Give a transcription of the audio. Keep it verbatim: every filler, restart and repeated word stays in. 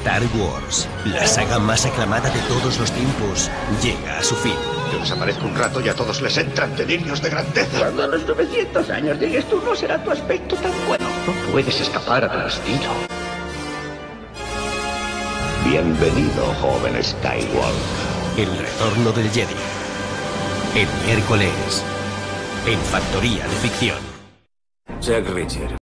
Star Wars, la saga más aclamada de todos los tiempos, llega a su fin. Yo desaparezco un rato y a todos les entran delirios de grandeza. Cuando a los novecientos años llegues tú, no será tu aspecto tan bueno. No puedes escapar a tu destino. Bienvenido, joven Skywalker. El retorno del Jedi. El miércoles, en Factoría de Ficción. Jack Reacher.